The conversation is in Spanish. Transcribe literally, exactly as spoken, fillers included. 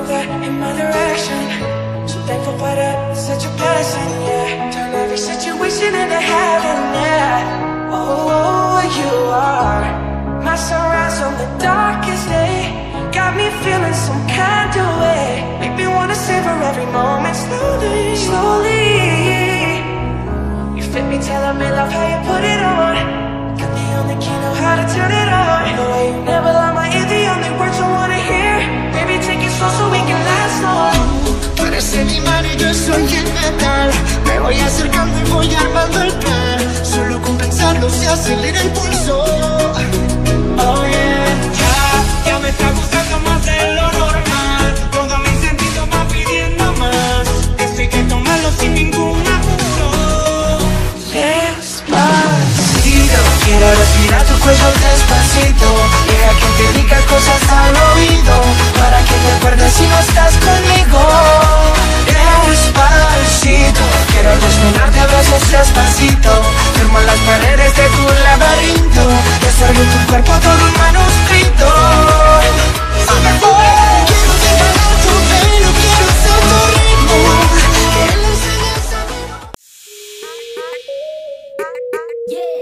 that in my direction. So thankful for that, it's such a blessing, yeah. Turn every situation into heaven, yeah. Oh, you are my sunrise on the darkest day. Got me feeling some kind of way. Make me wanna savor every moment slowly, slowly. You fit me, telling me love how you put it on. Got the only key, know how to turn it on. The way you never lie my ear, the only words I wanna hear. Baby, take it slow so we can last long. Tú eres el imán y yo soy el metal. Me voy acercando y voy armando el plan. Solo con pensarlo se acelera el pulso. Oh yeah. Ya, ya me está gustando más de lo normal. Todos mis sentidos van pidiendo más. Esto hay que tomarlo sin ningún apuro. Despacito, quiero respirar tu cuello despacito. Deja que te diga cosas al oído, para que te acuerdes si no estás conmigo. Despacito, quiero desnudarte a besos despacito. Firmo las paredes de tu laberinto. Desarrollo tu cuerpo todo un manuscrito. Quiero desbalar tu pelo, quiero ser tu ritmo. Que le enseñes a mi... Yeah.